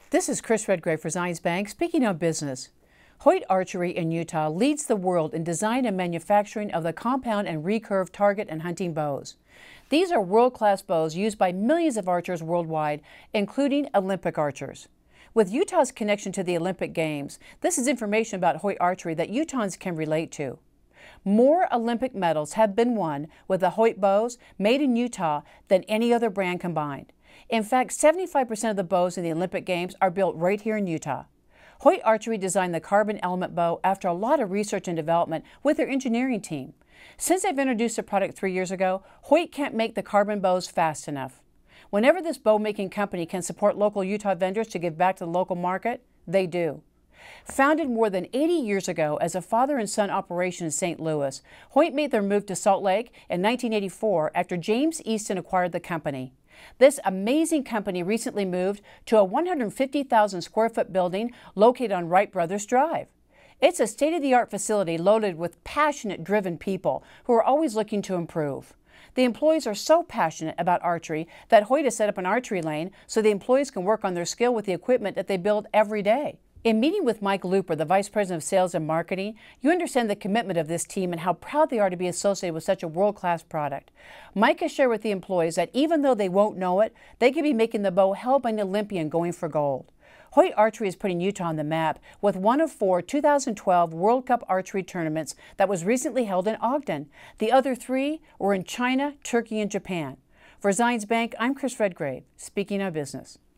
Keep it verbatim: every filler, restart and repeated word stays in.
This is Chris Redgrave for Zions Bank, speaking of business. Hoyt Archery in Utah leads the world in design and manufacturing of the compound and recurve target and hunting bows. These are world-class bows used by millions of archers worldwide, including Olympic archers. With Utah's connection to the Olympic Games, this is information about Hoyt Archery that Utahns can relate to. More Olympic medals have been won with the Hoyt bows made in Utah than any other brand combined. In fact, seventy-five percent of the bows in the Olympic Games are built right here in Utah. Hoyt Archery designed the carbon element bow after a lot of research and development with their engineering team. Since they've introduced the product three years ago, Hoyt can't make the carbon bows fast enough. Whenever this bow-making company can support local Utah vendors to give back to the local market, they do. Founded more than eighty years ago as a father and son operation in Saint Louis, Hoyt made their move to Salt Lake in nineteen eighty-four after James Easton acquired the company. This amazing company recently moved to a one hundred fifty thousand square foot building located on Wright Brothers Drive. It's a state-of-the-art facility loaded with passionate, driven people who are always looking to improve. The employees are so passionate about archery that Hoyt has set up an archery lane so the employees can work on their skill with the equipment that they build every day. In meeting with Mike Looper, the Vice President of Sales and Marketing, you understand the commitment of this team and how proud they are to be associated with such a world-class product. Mike has shared with the employees that even though they won't know it, they could be making the bow held by an Olympian going for gold. Hoyt Archery is putting Utah on the map with one of four two thousand twelve World Cup archery tournaments that was recently held in Ogden. The other three were in China, Turkey, and Japan. For Zions Bank, I'm Chris Redgrave, speaking of business.